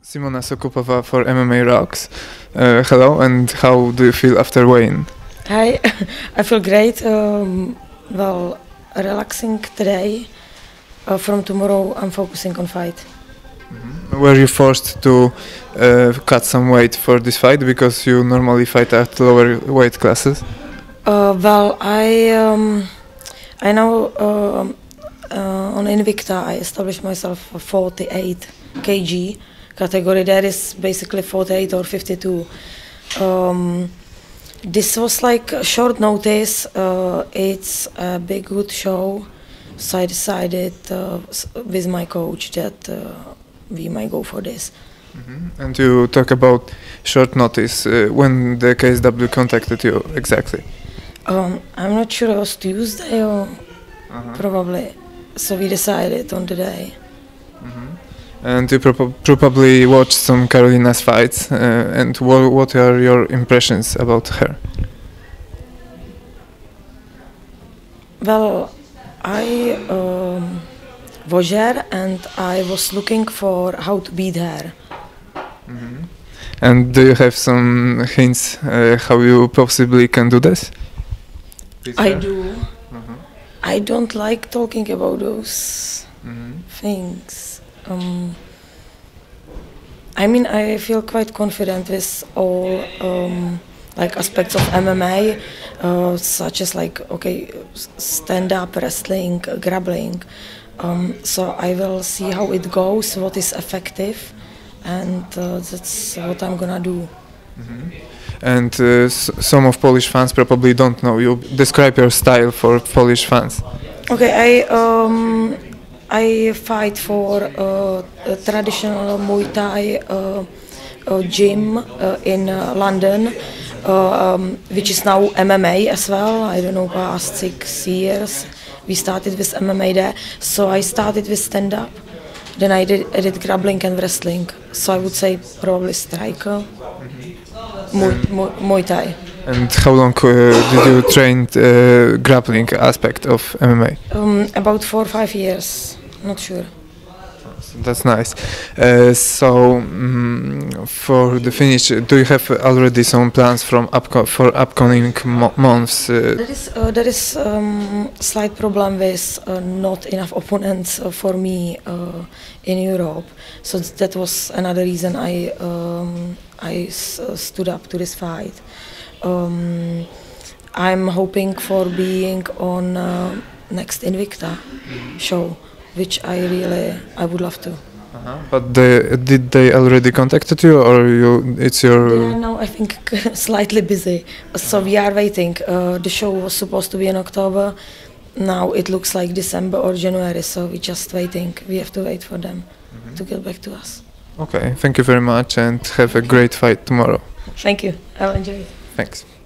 Simona Sokopova for MMA Rocks. Hello, and how do you feel after weighing? Hi, I feel great. Well, relaxing today. From tomorrow, I'm focusing on fight. Were you forced to cut some weight for this fight because you normally fight at lower weight classes? Well, I now on Invicta I established myself for 48 kg category. That is basically 48 or 52. This was like a short notice. It's a big good show, so I decided with my coach that we might go for this. And you talk about short notice. When the KSW contacted you exactly? I'm not sure, it was Tuesday or probably. So we decided on the day. And you probably watched some Karolina's fights. And what are your impressions about her? Well, I was there and I was looking for how to beat her. And do you have some hints how you possibly can do this? I do. I don't like talking about those things. I mean, I feel quite confident with all like aspects of MMA, such as like stand-up wrestling, grappling. So I will see how it goes, what is effective, and that's what I'm gonna do. And some of Polish fans probably don't know. You describe your style for Polish fans. Okay, I fight for a traditional Muay Thai gym in London, which is now MMA as well. I don't know, past 6 years we started with MMA there. So I started with stand-up, then I did grappling and wrestling. So I would say probably striker, Muay Thai. And how long did you train grappling aspect of MMA? About 4 or 5 years, not sure. That's nice. For the finish, do you have already some plans for upcoming months? There is slight problem with not enough opponents for me in Europe. So that was another reason I stood up to this fight. I'm hoping for being on next Invicta show, which I would love to. But did they already contacted you, or it's your? They are now, I think, slightly busy. So we are waiting. The show was supposed to be in October. Now it looks like December or January. So we're just waiting. We have to wait for them to get back to us. Okay, thank you very much, and have a great fight tomorrow. Thank you. I'll enjoy it. Thanks.